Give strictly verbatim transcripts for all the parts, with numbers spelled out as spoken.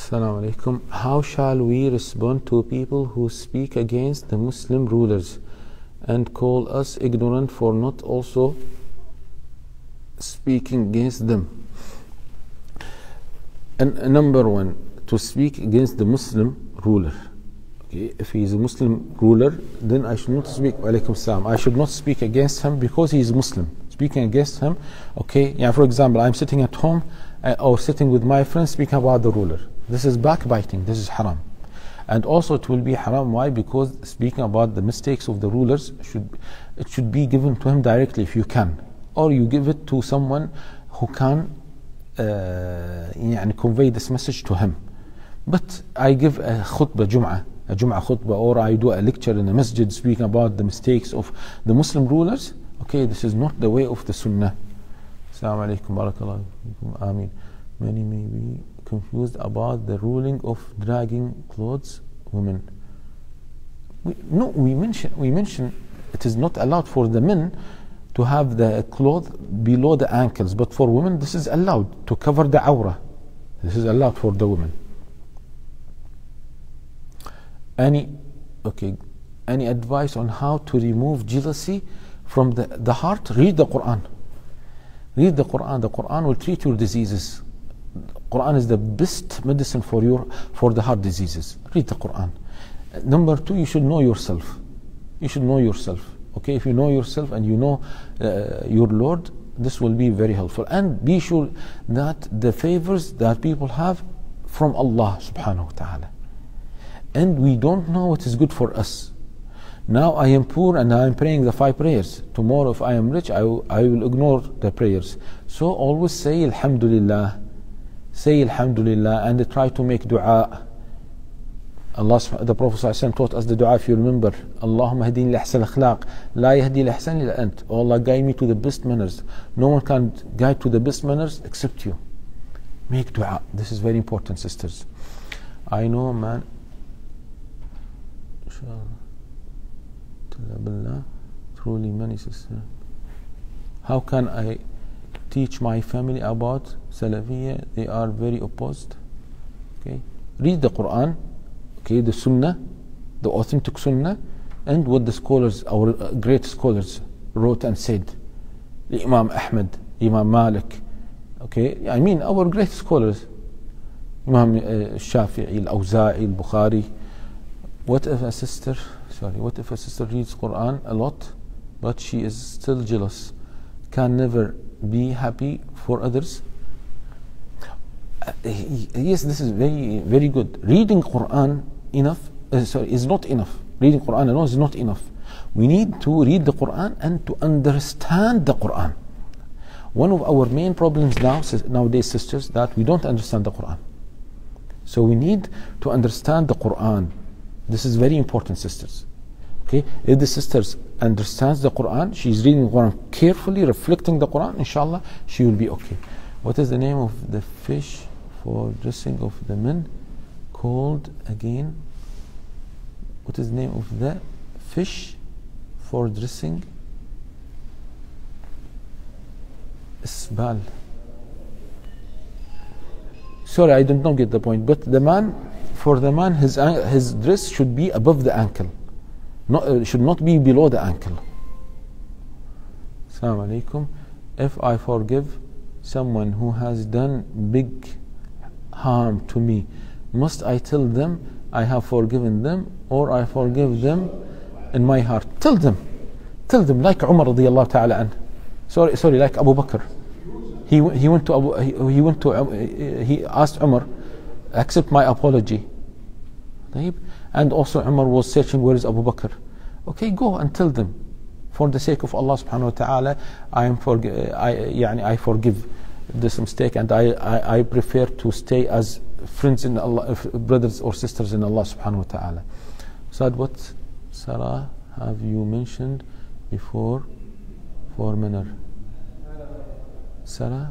Assalamu alaikum. How shall we respond to people who speak against the Muslim rulers and call us ignorant for not also speaking against them? And uh, number one, to speak against the Muslim ruler. Okay, if he is a Muslim ruler, then I should not speak. Alaikum salam. I should not speak against him because he is Muslim. Speaking against him, okay. Yeah. For example, I'm sitting at home uh, or sitting with my friends speaking about the ruler. This is backbiting. This is haram. And also it will be haram. Why? Because speaking about the mistakes of the rulers, should it should be given to him directly if you can, or you give it to someone who can uh, يعني convey this message to him. But I give a khutbah Jum'ah, a Jum'ah khutbah, or I do a lecture in a masjid speaking about the mistakes of the Muslim rulers. Okay, this is not the way of the Sunnah. Assalamu alaikum, barakallahu fikum, ameen. Many may be confused about the ruling of dragging clothes women. We, no, we mention we mention it is not allowed for the men to have the cloth below the ankles, but for women this is allowed to cover the awrah. This is allowed for the women. Any okay, any advice on how to remove jealousy from the, the heart? Read the Quran. Read the Quran. The Quran will treat your diseases. Quran is the best medicine for your for the heart diseases. Read the Quran. Number two, you should know yourself. You should know yourself. Okay, if you know yourself and you know uh, your Lord, this will be very helpful. And be sure that the favors that people have from Allah subhanahu wa ta'ala. And we don't know what is good for us. Now I am poor and I am praying the five prayers. Tomorrow if I am rich, I will, I will ignore the prayers. So always say Alhamdulillah. Say Alhamdulillah and try to make dua. Allah, the Prophet ﷺ taught us the dua, if you remember. Allahumma hadini li ahsan akhlaq, la yahdi li ahsan illa ant. Oh Allah, guide me to the best manners. No one can guide to the best manners except you. Make dua. This is very important, sisters. I know, man. Truly many sisters. How can I teach my family about Salafiyyah? They are very opposed. Okay, read the Quran, okay, the Sunnah, the authentic Sunnah, and what the scholars, our great scholars, wrote and said. The Imam Ahmad, Imam Malik, okay, I mean our great scholars, Imam uh, Shafi'i, Al-Awza'i, Al-Bukhari. What if a sister, sorry, what if a sister reads Quran a lot, but she is still jealous, can never be happy for others? Uh, yes, this is very, very good. Reading Quran enough, uh, sorry, is not enough. Reading Quran alone is not enough. We need to read the Quran and to understand the Quran. One of our main problems now, nowadays, sisters, that we don't understand the Quran. So we need to understand the Quran. This is very important, sisters. Okay, if the sisters understands the Quran, she's reading the Quran carefully, reflecting the Quran, inshallah, she will be okay. What is the name of the fish for dressing of the men called again? What is the name of the fish for dressing? Isbal. Sorry, I don't know, get the point. But the man, for the man, his his dress should be above the ankle. Not, uh, should not be below the ankle. Assalamu alaikum. If I forgive someone who has done big harm to me, must I tell them I have forgiven them, or I forgive them in my heart? Tell them. Tell them, like Umar radiyallahu ta'ala an. Sorry, sorry, like Abu Bakr. He he went to Abu, he, he went to uh, he asked Umar, accept my apology. And also Umar was searching, where is Abu Bakr? Okay, go and tell them, for the sake of Allah subhanahu wa ta'ala, I am for, I, يعني, I forgive this mistake, and I, I, I prefer to stay as friends in Allah, brothers or sisters in Allah subhanahu wa ta'ala. So what Sarah have you mentioned before for manner? Sarah?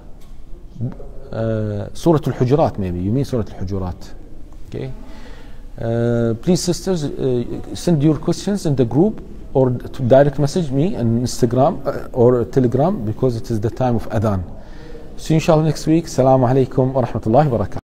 Uh, Surah Al-Hujurat, maybe. You mean Surah Al-Hujurat. Okay. Uh, please, sisters, uh, send your questions in the group, or to direct message me on Instagram uh, or Telegram, because it is the time of Adhan. See you inshallah next week. Assalamu alaikum wa rahmatullahi wa barakatuh.